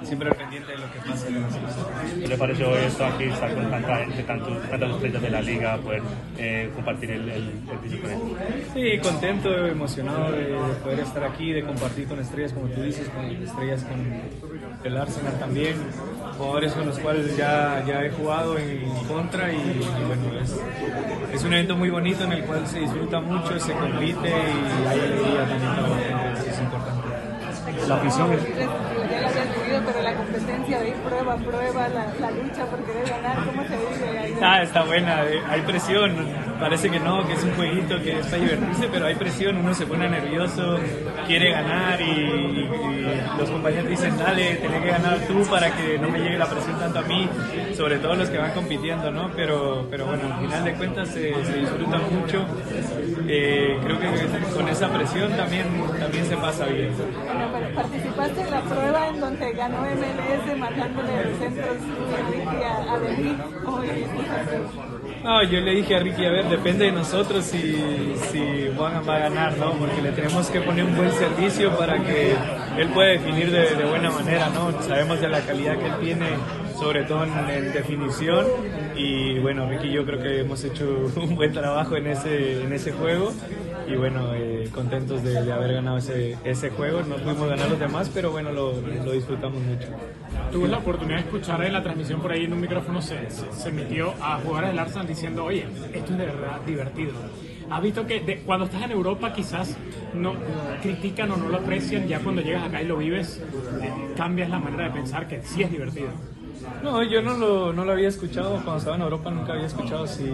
siempre al pendiente de lo que pasa en la selección. ¿Qué le pareció esto aquí, estar con tanta gente, tantas estrellas de la liga, poder compartir el piso con él? Sí, contento, emocionado de poder estar aquí, de compartir con estrellas, como tú dices, con estrellas con el Arsenal también, jugadores con los cuales ya he jugado en contra y bueno, es un evento muy bonito en el cual se disfruta mucho, se compite y hay alegría también para la gente, eso es importante. La afición es... Ya lo habías vivido, pero la competencia de ir prueba a prueba, la lucha por querer ganar, ¿cómo se vive ahí? Está buena, hay presión, parece que no, que es un jueguito, que es para divertirse, pero hay presión, uno se pone nervioso, quiere ganar y los compañeros dicen, dale, tenés que ganar tú para que no me llegue la presión tanto a mí, sobre todo los que van compitiendo, ¿no? Pero bueno, al final de cuentas se disfruta mucho, creo que con esa presión también se pasa bien. Bueno, pero participaste en la prueba en donde ganó MLS marcándole el centro a David, ¿cómo viviste eso? No, yo le dije a Ricky, a ver, depende de nosotros si Juan va a ganar, ¿no? Porque le tenemos que poner un buen servicio para que él pueda definir de buena manera, ¿no? Sabemos de la calidad que él tiene, sobre todo en definición, y bueno, Ricky y yo creo que hemos hecho un buen trabajo en ese juego, y bueno, contentos de haber ganado ese juego. No pudimos ganar los demás, pero bueno, lo disfrutamos mucho. Tuve la oportunidad de escuchar en la transmisión por ahí en un micrófono, se metió a jugadores del Arsenal diciendo, oye, esto es de verdad divertido. ¿Has visto que cuando estás en Europa quizás no critican o no lo aprecian, ya cuando llegas acá y lo vives, cambias la manera de pensar que sí es divertido? No, yo no lo había escuchado cuando estaba en Europa, nunca había escuchado si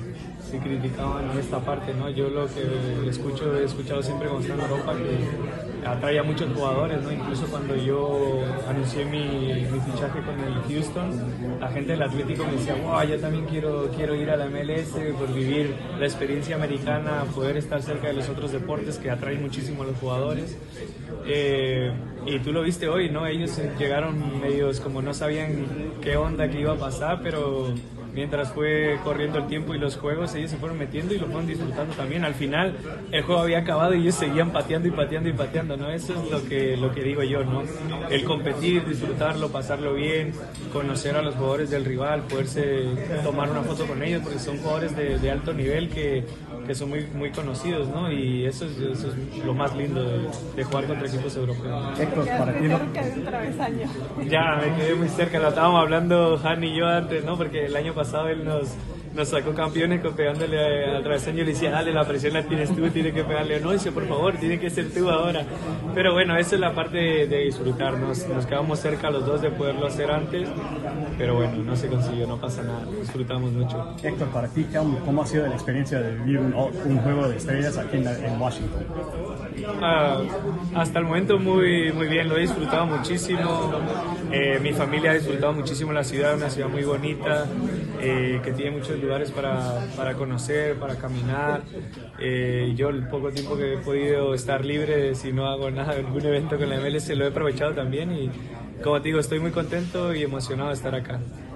criticaban esta parte, ¿no? Yo lo que he escuchado siempre cuando estaba en Europa, que atrae a muchos jugadores, ¿no? Incluso cuando yo anuncié mi fichaje con el Houston, la gente del Atlético me decía, wow, yo también quiero ir a la MLS por vivir la experiencia americana, poder estar cerca de los otros deportes que atraen muchísimo a los jugadores. Y tú lo viste hoy, ¿no? Ellos llegaron medios como no sabían qué onda, qué iba a pasar, pero mientras fue corriendo el tiempo y los juegos, ellos se fueron metiendo y lo fueron disfrutando también. Al final el juego había acabado y ellos seguían pateando y pateando y pateando, ¿no? Eso es lo que digo yo, ¿no? El competir, disfrutarlo, pasarlo bien, conocer a los jugadores del rival, poderse tomar una foto con ellos, porque son jugadores de alto nivel que son muy conocidos, ¿no? Y eso es lo más lindo de jugar contra equipos europeos. Héctor, para ti no. Cerca de un travesaño. Ya, me quedé muy cerca, lo estábamos hablando Han y yo antes, ¿no? Porque el año pasado él nos sacó campeones pegándole al travesaño y le decía, dale, la presión la tienes tú, tienes que pegarle. No, dice, por favor, tiene que ser tú ahora. Pero bueno, esa es la parte de disfrutar. Nos quedamos cerca los dos de poderlo hacer antes, pero bueno, no se consiguió, no pasa nada, disfrutamos mucho. Héctor, para ti, ¿cómo ha sido la experiencia de vivir un juego de estrellas aquí en Washington? Hasta el momento muy bien, lo he disfrutado muchísimo, mi familia ha disfrutado muchísimo la ciudad, una ciudad muy bonita, que tiene muchos lugares para conocer, para caminar. Yo el poco tiempo que he podido estar libre, si no hago nada, algún evento con la MLS, lo he aprovechado también y como te digo, estoy muy contento y emocionado de estar acá.